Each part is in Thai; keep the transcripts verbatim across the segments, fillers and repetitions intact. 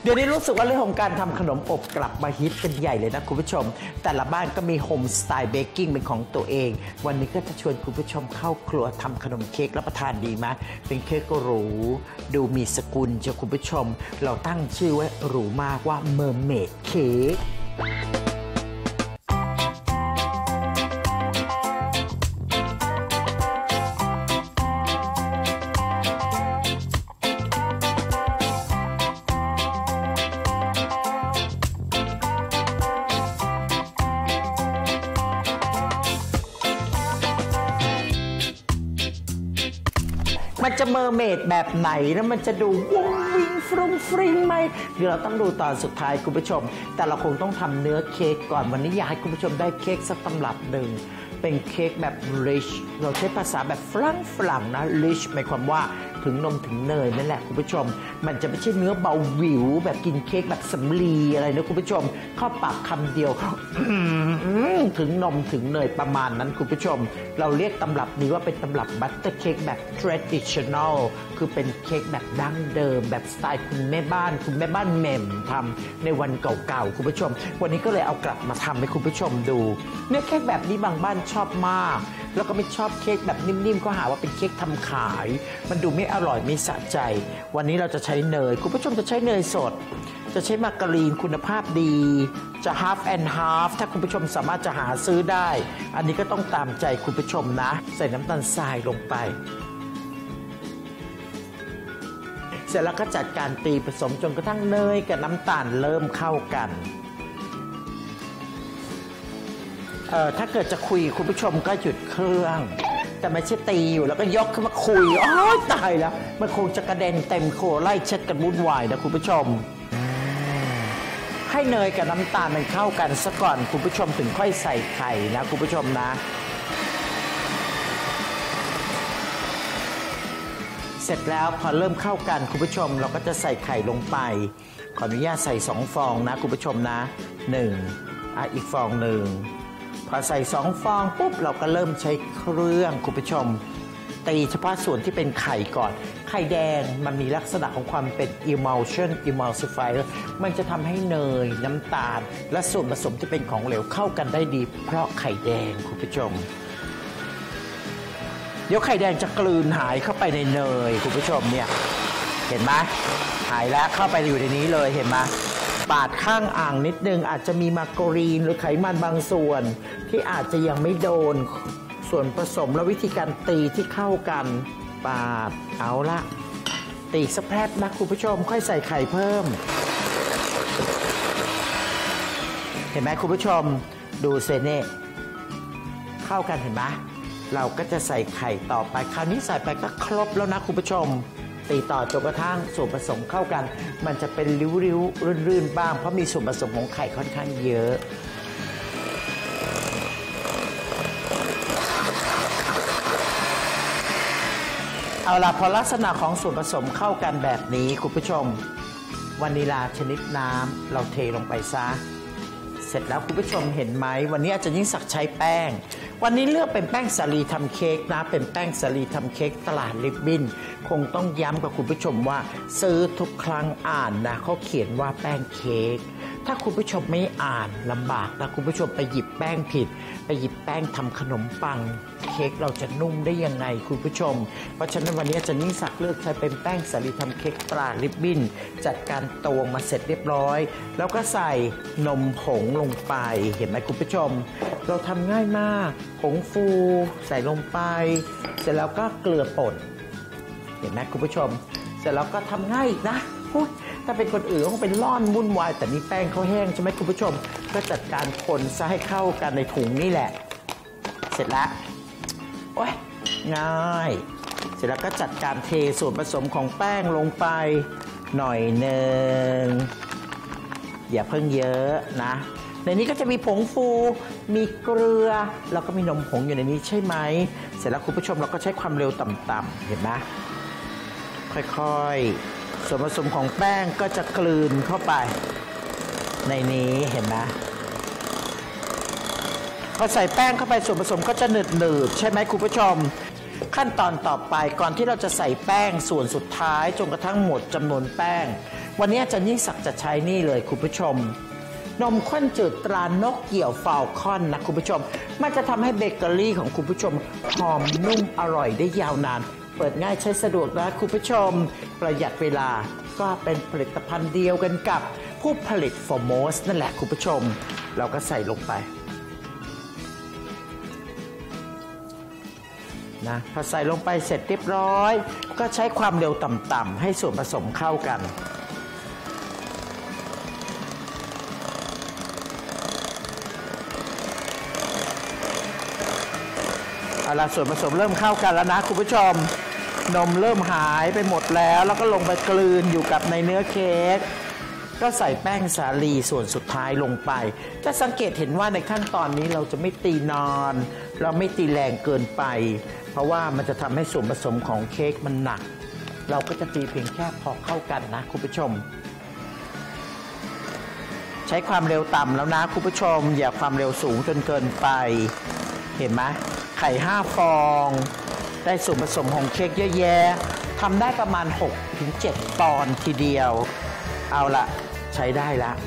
เดี๋ยวนี้รู้สึกว่าเรื่องของการทำขนมอบกลับมาฮิตเป็นใหญ่เลยนะคุณผู้ชมแต่ละบ้านก็มีโฮมสไตล์เบกกิ้งเป็นของตัวเองวันนี้ก็จะชวนคุณผู้ชมเข้าครัวทำขนมเค้กรับประทานดีไหมเป็นเค้กหรูดูมีสกุลเจ้าคุณผู้ชมเราตั้งชื่อไว้หรูมากว่าเมอร์เมดเค้กมันจะเมอร์เมดแบบไหนแล้วมันจะดูวุ้งวิงฟรุ้งฟริ้งไหมเดี๋ยวเราต้องดูตอนสุดท้ายคุณผู้ชมแต่เราคงต้องทำเนื้อเค้กก่อนวันนี้อยากให้คุณผู้ชมได้เค้กสักตำรับหนึ่งเป็นเค้กแบบ rich เราใช้ภาษาแบบฝรั่งฝรั่งนะ rich หมายความว่าถึงนมถึงเนยนั่นแหละคุณผู้ชมมันจะไม่ใช่เนื้อเบาหวิวแบบกินเค้กแบบสำลีอะไรนะคุณผู้ชมเข้าปากคำเดียวถึงนมถึงเนยประมาณนั้นคุณผู้ชมเราเรียกตำรับนี้ว่าเป็นตำรับบัตเตอร์เค้กแบบ traditional คือเป็นเค้กแบบดั้งเดิมแบบสไตล์คุณแม่บ้านคุณแม่บ้านแหม่มทำในวันเก่าๆคุณผู้ชมวันนี้ก็เลยเอากลับมาทำให้คุณผู้ชมดูเนื้อเค้กแบบนี้บางบ้านชอบมากแล้วก็ไม่ชอบเค้กแบบนิ่มๆก็หาว่าเป็นเค้กทำขายมันดูไม่อร่อยไม่สะใจวันนี้เราจะใช้เนยคุณผู้ชมจะใช้เนยสดจะใช้มาการีนคุณภาพดีจะ half and half ถ้าคุณผู้ชมสามารถจะหาซื้อได้อันนี้ก็ต้องตามใจคุณผู้ชมนะใส่น้ำตาลทรายลงไปเสร็จแล้วก็จัดการตีผสมจนกระทั่งเนยกับน้ำตาลเริ่มเข้ากันเอ่อถ้าเกิดจะคุยคุณผู้ชมก็หยุดเครื่องแต่ไม่ใช่ตีอยู่แล้วก็ยกขึ้นมาคุยอ๋อตายแล้วมันคงจะกระเด็นเต็มโคไล่เช็ดกันวุ่นวายนะคุณผู้ชมให้เนยกับน้ำตาลมันเข้ากันซะก่อนคุณผู้ชมถึงค่อยใส่ไข่นะคุณผู้ชมนะเสร็จแล้วพอเริ่มเข้ากันคุณผู้ชมเราก็จะใส่ไข่ลงไปขออนุญาตใส่สองฟองนะคุณผู้ชมนะหนึ่งอ่ะอีกฟองหนึ่งพอใส่สองฟองปุ๊บเราก็เริ่มใช้เครื่องคุณผู้ชมตีเฉพาะส่วนที่เป็นไข่ก่อนไข่แดงมันมีลักษณะของความเป็น emulsion emulsifier มันจะทำให้เนยน้ำตาลและส่วนผสมที่เป็นของเหลวเข้ากันได้ดีเพราะไข่แดงคุณผู้ชมเดี๋ยวไข่แดงจะกลืนหายเข้าไปในเนยคุณผู้ชมเนี่ยเห็นไหมหายแล้วเข้าไปอยู่ในนี้เลยเห็นไหมปาดข้างอ่างนิดนึงอาจจะมีมาการีนหรือไขมันบางส่วนที่อาจจะยังไม่โดนส่วนผสมและวิธีการตีที่เข้ากันปาดเอาละตีสักแป๊บนะคุณผู้ชมค่อยใส่ไข่เพิ่มเห็นไหมคุณผู้ชมดูเซเน่เข้ากันเห็นไหมเราก็จะใส่ไข่ต่อไปคราวนี้ใส่ไปก็ครบแล้วนะคุณผู้ชมตีต่อจนกระทั่งส่วนผสมเข้ากันมันจะเป็นริ้วๆรื่นๆบ้างเพราะมีส่วนผสมของไข่ค่อนข้างเยอะเอาล่ะพอลักษณะของส่วนผสมเข้ากันแบบนี้คุณผู้ชมวานิลาชนิดน้ำเราเทลงไปซะเสร็จแล้วคุณผู้ชมเห็นไหมวันนี้อาจารย์ยิ่งศักดิ์ใช้แป้งวันนี้เลือกเป็นแป้งสาลีทำเค้กนะเป็นแป้งสาลีทำเค้กตลาดริบบิ้นคงต้องย้ำกับคุณผู้ชมว่าซื้อทุกครั้งอ่านนะเขาเขียนว่าแป้งเค้กถ้าคุณผู้ชมไม่อ่านลำบากนะคุณผู้ชมไปหยิบแป้งผิดไปหยิบแป้งทำขนมปังเค้กเราจะนุ่มได้ยังไงคุณผู้ชมเพราะฉะนั้นวันนี้อาจารย์ยิ่งศักดิ์เลือกใช้เป็นแป้งสาลีทำเค้กตราริบบิ้นจัดการตวงมาเสร็จเรียบร้อยแล้วก็ใส่นมผงลงไปเห็นไหมคุณผู้ชมเราทำง่ายมากผงฟูใส่ลงไปเสร็จแล้วก็เกลือป่นเห็นไหมคุณผู้ชมเสร็จแล้วก็ทำง่ายนะถ้าเป็นคนอื่นก็เป็นร่อนวุ่นวายแต่นี่แป้งเขาแห้งใช่ไหมคุณผู้ชมก็จัดการคนซะให้เข้ากันในถุงนี่แหละเสร็จแล้วโอ้ยง่ายเสร็จแล้วก็จัดการเทส่วนผสมของแป้งลงไปหน่อยหนึ่งอย่าเพิ่งเยอะนะในนี้ก็จะมีผงฟูมีเกลือแล้วก็มีนมผงอยู่ในนี้ใช่ไหมเสร็จแล้วคุณผู้ชมเราก็ใช้ความเร็วต่ำๆเห็นไหมค่อยๆส่วนผสมของแป้งก็จะกลืนเข้าไปในนี้เห็นไหมพอใส่แป้งเข้าไปส่วนผสมก็จะหนืดๆใช่ไหมคุณผู้ชมขั้นตอนต่อไปก่อนที่เราจะใส่แป้งส่วนสุดท้ายจนกระทั่งหมดจำนวนแป้งวันนี้อาจารย์ยิ่งศักดิ์จะใช้นี่เลยคุณผู้ชมนมข้นจืดตรานกเกี่ยวฟาลคอนนะคุณผู้ชมมันจะทำให้เบเกอรี่ของคุณผู้ชมหอมนุ่มอร่อยได้ยาวนานเปิดง่ายใช้สะดวกนะคุณผู้ชมประหยัดเวลาก็เป็นผลิตภัณฑ์เดียวกันกับผู้ผลิตโฟร์โมสนั่นแหละคุณผู้ชมเราก็ใส่ลงไปนะพอใส่ลงไปเสร็จเรียบร้อยก็ใช้ความเร็วต่ำๆให้ส่วนผสมเข้ากันเอาล่ะส่วนผสมเริ่มเข้ากันแล้วนะคุณผู้ชมนมเริ่มหายไปหมดแล้วแล้วก็ลงไปกลืนอยู่กับในเนื้อเค้กก็ใส่แป้งสาลีส่วนสุดท้ายลงไปจะสังเกตเห็นว่าในขั้นตอนนี้เราจะไม่ตีนอนเราไม่ตีแรงเกินไปเพราะว่ามันจะทำให้ส่วนผสมของเค้กมันหนักเราก็จะตีเพียงแค่พอเข้ากันนะคุณผู้ชมใช้ความเร็วต่ำแล้วนะคุณผู้ชมอย่าความเร็วสูงจนเกินไปเห็นไหมไข่ห้าฟองได้ส่วนผสมของเค้กเยอะแยะทำได้ประมาณ หกถึงเจ็ด ปอนด์ทีเดียวเอาละใช้ได้ละ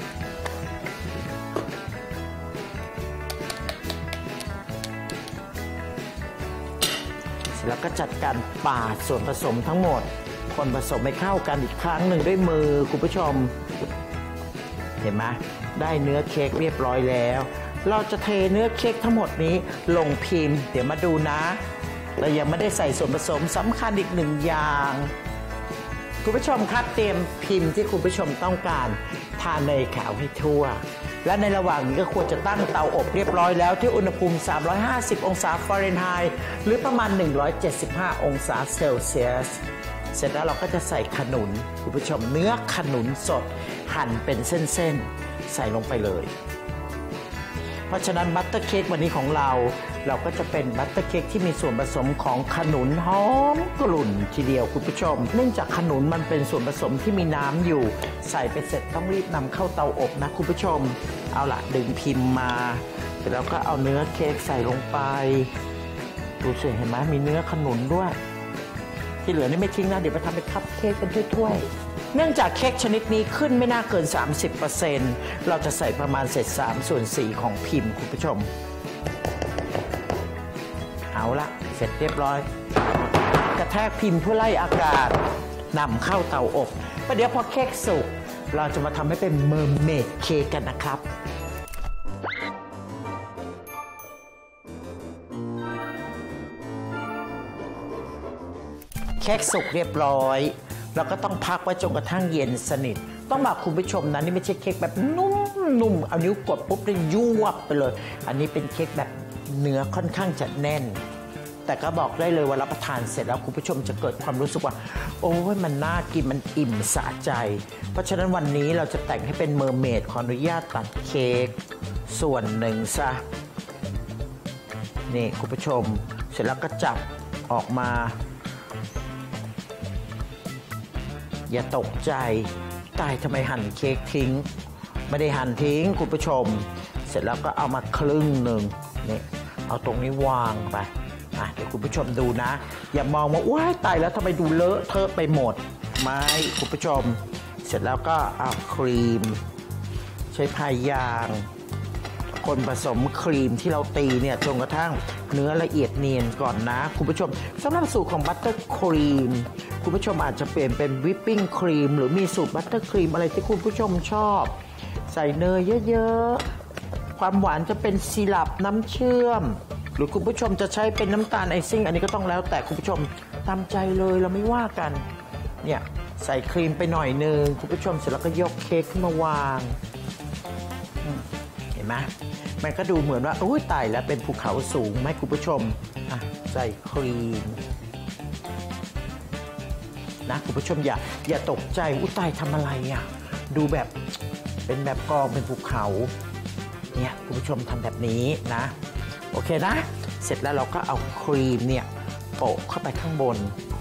แล้วก็จัดการปาดส่วนผสมทั้งหมดคนผสมให้เข้ากันอีกครั้งหนึ่งด้วยมือคุณผู้ชมเห็นไหมได้เนื้อเค้กเรียบร้อยแล้วเราจะเทเนื้อเค้กทั้งหมดนี้ลงพิมพ์เดี๋ยวมาดูนะเรายังไม่ได้ใส่ส่วนผสมสำคัญอีกหนึ่งอย่างคุณผู้ชมครับเตรียมพิมพ์ที่คุณผู้ชมต้องการทาเนยขาวให้ทั่วและในระหว่างนี้ก็ควรจะตั้งเตาอบเรียบร้อยแล้วที่อุณหภูมิสามร้อยห้าสิบองศาฟาเรนไฮต์หรือประมาณหนึ่งร้อยเจ็ดสิบห้าองศาเซลเซียสเสร็จแล้วเราก็จะใส่ขนุนคุณผู้ชมเนื้อขนุนสดหั่นเป็นเส้นๆใส่ลงไปเลยเพราะฉะนั้นบัตเตอร์เค้กวันนี้ของเราเราก็จะเป็นบัตเตอร์เค้กที่มีส่วนผสมของขนุนหอมกลุ่นทีเดียวคุณผู้ชมเนื่องจากขนุนมันเป็นส่วนผสมที่มีน้ำอยู่ใส่ไปเสร็จต้องรีบนำเข้าเตาอบนะคุณผู้ชมเอาล่ะดึงพิมพ์มาเสร็จแล้วก็เอาเนื้อเค้กใส่ลงไปดูสิเห็นไหมมีเนื้อขนุนด้วยที่เหลือนี่ไม่ทิ้งนะเดี๋ยวไปทำเป็นคัพเค้กเป็นถ้วยๆเนื่องจากเค้กชนิดนี้ขึ้นไม่น่าเกิน สามสิบเปอร์เซ็นต์ เราจะใส่ประมาณเศษสามส่วนสี่ของพิมพ์คุณผู้ชมเอาละเสร็จเรียบร้อยกระแทกพิมพ์เพื่อไล่อากาศนำเข้าเตาอบประเดี๋ยวพอเค้กสุกเราจะมาทำให้เป็นเมอร์เมดเค้กกันนะครับเค้กสุกเรียบร้อยเราก็ต้องพักไว้จนกระทั่งเย็นสนิทต้องบอกคุณผู้ชมนะนี่ไม่ใช่เค้กแบบนุ่มๆเอานิ้วกดปุ๊บได้ยวบไปเลยอันนี้เป็นเค้กแบบเนื้อค่อนข้างจะแน่นแต่ก็บอกได้เลยว่ารับประทานเสร็จแล้วคุณผู้ชมจะเกิดความรู้สึกว่าโอ้ยมันน่ากินมันอิ่มสะใจเพราะฉะนั้นวันนี้เราจะแต่งให้เป็นเมอร์เมดขออนุญาตตัดเค้กส่วนหนึ่งซะนี่คุณผู้ชมเสร็จแล้วก็จับออกมาอย่าตกใจตายทำไมหั่นเค้กทิ้งไม่ได้หั่นทิ้งคุณผู้ชมเสร็จแล้วก็เอามาครึ่งหนึ่งนี่เอาตรงนี้วางไปอ่ะเดี๋ยวคุณผู้ชมดูนะอย่ามองว่าว้ายตายแล้วทำไมดูเลอะเทอะไปหมดไม่คุณผู้ชมเสร็จแล้วก็เอาครีมใช้พายยางคนผสมครีมที่เราตีเนี่ยจนกระทั่งเนื้อละเอียดเนียนก่อนนะคุณผู้ชมสำหรับสูตรของบัตเตอร์ครีมคุณผู้ชมอาจจะเปลี่ยนเป็นวิปปิ้งครีมหรือมีสูตรบัตเตอร์ครีมอะไรที่คุณผู้ชมชอบใส่เนยเยอะๆความหวานจะเป็นซีรัปน้ำเชื่อมหรือคุณผู้ชมจะใช้เป็นน้ำตาลไอซิ่งอันนี้ก็ต้องแล้วแต่คุณผู้ชมตามใจเลยเราไม่ว่ากันเนี่ยใส่ครีมไปหน่อยนึงคุณผู้ชมเสร็จแล้วก็ยกเค้กขึ้นมาวางเห็นไหมมันก็ดูเหมือนว่าโอ้ยตายแล้วเป็นภูเขาสูงไหมคุณผู้ชมอ่ะใส่ครีมนะคุณผู้ชมอย่าอย่าตกใจอุ้ยตายทำอะไรอ่ะดูแบบเป็นแบบกองเป็นภูเขาเนี่ยคุณผู้ชมทำแบบนี้นะโอเคนะเสร็จแล้วเราก็เอาครีมเนี่ยโปะเข้าไปข้างบน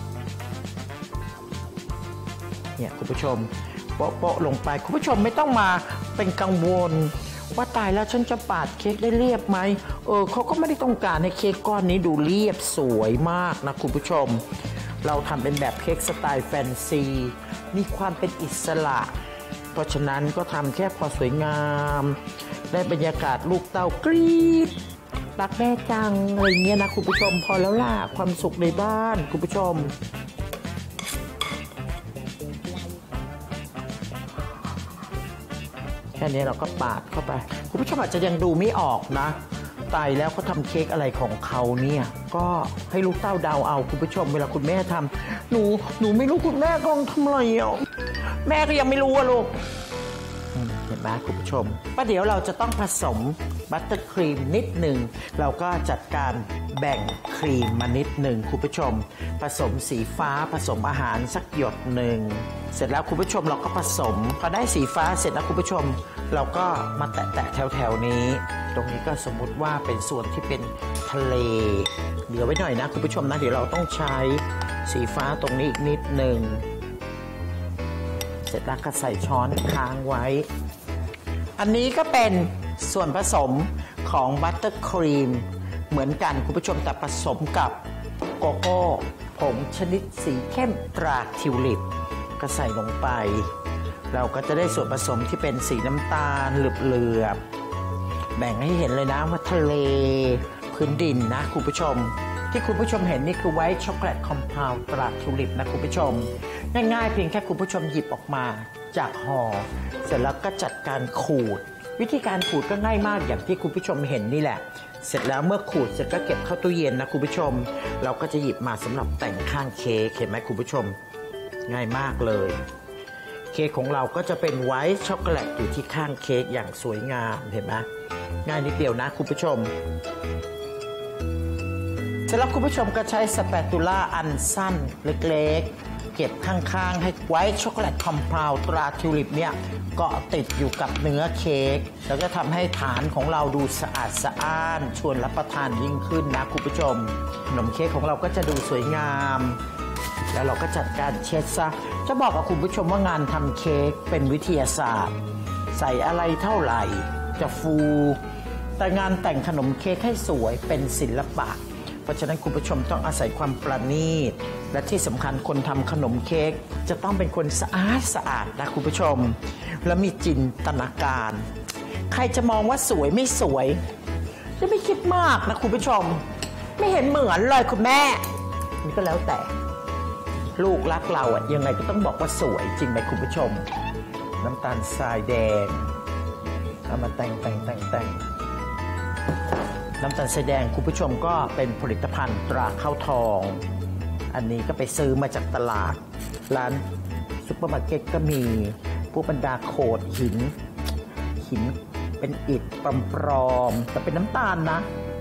เนี่ยคุณผู้ชมโปะโปะลงไปคุณผู้ชมไม่ต้องมาเป็นกังวลว่าตายแล้วฉันจะปาดเค้กได้เรียบไหมเออเขาก็ไม่ได้ต้องการให้เค้กก้อนนี้ดูเรียบสวยมากนะคุณผู้ชมเราทำเป็นแบบเค้กสไตล์แฟนซีมีความเป็นอิสระเพราะฉะนั้นก็ทำแค่พอสวยงามได้บรรยากาศลูกเต้ากรี๊ดรักแม่จังอะไรเงี้ยนะคุณผู้ชมพอแล้วล่ะความสุขในบ้านคุณผู้ชมแค่นี้เราก็ปาดเข้าไปคุณผู้ชมอาจจะยังดูไม่ออกนะตายแล้วเขาทำเค้กอะไรของเขาเนี่ยก็ให้ลูกเต้าเดาเอาคุณผู้ชมเวลาคุณแม่ทำหนูหนูไม่รู้คุณแม่กำลังทำอะไรอ่ะแม่ก็ยังไม่รู้อะลูกเห็นไหมคุณผู้ชมประเดี๋ยวเราจะต้องผสมบัตเตอร์ครีมนิดหนึ่งเราก็จัดการแบ่งครีมมานิดหนึ่งคุณผู้ชมผสมสีฟ้าผสมอาหารสักหยดหนึ่งเสร็จแล้วคุณผู้ชมเราก็ผสมพอได้สีฟ้าเสร็จแล้วคุณผู้ชมเราก็มาแตะๆแถวๆนี้ตรงนี้ก็สมมุติว่าเป็นส่วนที่เป็นทะเลเดี๋ยวไว้หน่อยนะคุณผู้ชมนะเดี๋ยวเราต้องใช้สีฟ้าตรงนี้อีกนิดหนึ่งเสร็จแล้วก็ใส่ช้อนค้างไว้อันนี้ก็เป็นส่วนผสมของบัตเตอร์ครีมเหมือนกันคุณผู้ชมแต่ผสมกับโกโก้ผงชนิดสีเข้มตราทิวลิปก็ใส่ลงไปเราก็จะได้ส่วนผสมที่เป็นสีน้ำตาลเหลือบๆแบ่งให้เห็นเลยนะว่าทะเลพื้นดินนะคุณผู้ชมที่คุณผู้ชมเห็นนี่คือไวท์ช็อกโกแลตคอมเพลตราทิวลิปนะคุณผู้ชมง่ายๆเพียงแค่คุณผู้ชมหยิบออกมาจากห่อเสร็จแล้วก็จัดการขูดวิธีการขูดก็ง่ายมากอย่างที่คุณผู้ชมเห็นนี่แหละเสร็จแล้วเมื่อขูดเสร็จก็เก็บเข้าตู้เย็นนะคุณผู้ชมเราก็จะหยิบมาสำหรับแต่งข้างเค้กเห็นไหมคุณผู้ชมง่ายมากเลยเค้กของเราก็จะเป็นไวท์ช็อกโกแลตอยู่ที่ข้างเค้กอย่างสวยงามเห็นไหมง่ายนิดเดียวนะคุณผู้ชมเสร็จแล้วคุณผู้ชมก็ใช้สเปตูล่าอันสั้นเล็กๆเก็บข้างๆให้ไวท์ช็อกโกแลตคอมเพลตราทิวลิปเนี่ยเกาะติดอยู่กับเนื้อเค้กแล้วก็ทำให้ฐานของเราดูสะอาดสะอ้านชวนรับประทานยิ่งขึ้นนะคุณผู้ชมขนมเค้กของเราก็จะดูสวยงามแล้วเราก็จัดการเช็ดซะจะบอกกับคุณผู้ชมว่างานทำเค้กเป็นวิทยาศาสตร์ใส่อะไรเท่าไหร่จะฟูแต่งานแต่งขนมเค้กให้สวยเป็นศิลปะเพราะฉะนั้นคุณผู้ชมต้องอาศัยความประณีตและที่สำคัญคนทำขนมเค้กจะต้องเป็นคนสะอาดสะอาดนะคุณผู้ชมและมีจินตนาการใครจะมองว่าสวยไม่สวยจะไม่คิดมากนะคุณผู้ชมไม่เห็นเหมือนเลยคุณแม่นี่ก็แล้วแต่ลูกรักเราอ่ะยังไงก็ต้องบอกว่าสวยจริงไหมคุณผู้ชมน้ำตาลทรายแดงเอามาแต่งแต่งแต่งแต่งน้ำตาลทรายแดงคุณผู้ชมก็เป็นผลิตภัณฑ์ตราข้าวทองอันนี้ก็ไปซื้อมาจากตลาดร้านซุปเปอร์มาร์เก็ตก็มีผู้บรรดาโขดหินหินเป็นอิฐปลอมๆแต่เป็นน้ำตาลนะ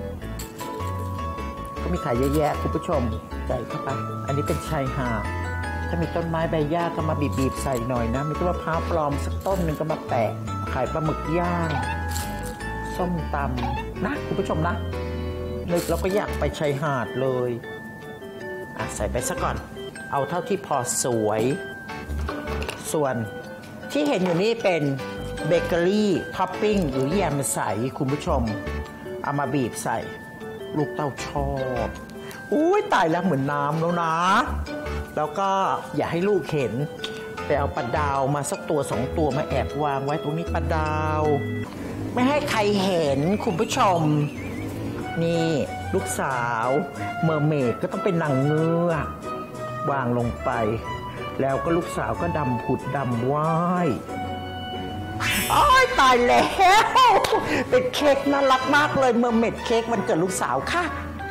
ก็มีขายเยอะแยะคุณผู้ชมใส่เข้าไปอันนี้เป็นชายหาดถ้ามีต้นไม้ใบหญ้าก็มาบีบๆใส่หน่อยนะมีต้นมะพร้าวปลอมสักต้นหนึ่งก็มาแปะขายปลาหมึกย่างส้มตำนะคุณผู้ชมนะนึกเราก็อยากไปชายหาดเลยอ่ะใส่ไปซะก่อนเอาเท่าที่พอสวยส่วนที่เห็นอยู่นี่เป็นเบเกอรี่ท็อปปิ้งหรือแยมใสคุณผู้ชมเอามาบีบใส่ลูกเต้าชอบอุ้ยตายแล้วเหมือนน้ำแล้วนะแล้วก็อย่าให้ลูกเห็นไปเอาปลาดาวมาสักตัวสองตัวมาแอบวางไว้ตรงนี้ปลาดาวไม่ให้ใครเห็นคุณผู้ชมนี่ลูกสาวเมอร์เมดก็ต้องเป็นนางเงือกวางลงไปแล้วก็ลูกสาวก็ดำผุดดำว่ายอ้อยตายแล้วเป็นเค้กน่ารักมากเลยเมอร์เมดเค้กวันเกิดลูกสาวค่ะ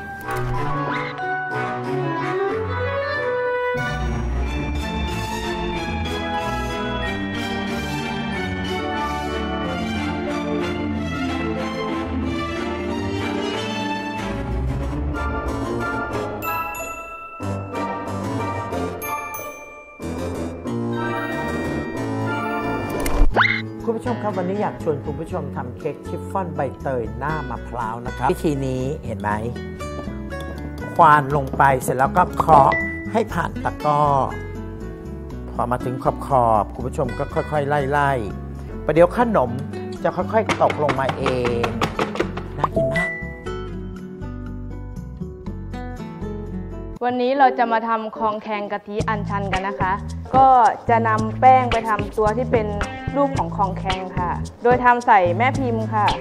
คุณผู้ชมครับวันนี้อยากชวนคุณผู้ชมทำเค้กชิฟฟ่อนใบเตยหน้ามะพร้าวนะครับวิธีนี้เห็นไหมควานลงไปเสร็จแล้วก็เคาะให้ผ่านตะกร้อพอมาถึงขอบขอบคุณผู้ชมก็ค่อยๆไล่ๆประเดี๋ยวขนมจะค่อยๆตกลงมาเองน่ากินมากวันวันนี้เราจะมาทำคองแคงกะทิอัญชันกันนะคะก็จะนำแป้งไปทำตัวที่เป็นรูปของคองแคงค่ะโดยทำใส่แม่พิมพ์ค่ะ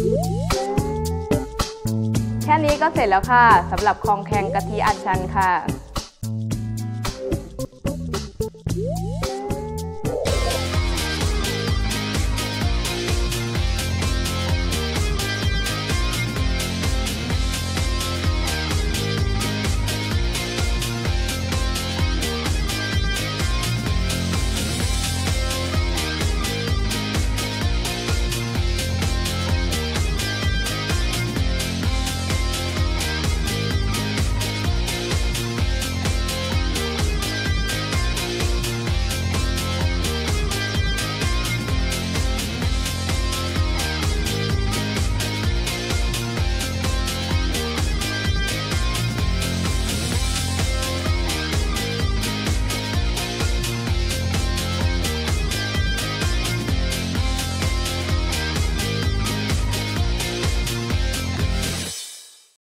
แค่นี้ก็เสร็จแล้วค่ะสำหรับคองแคงกะทิอัญชันค่ะ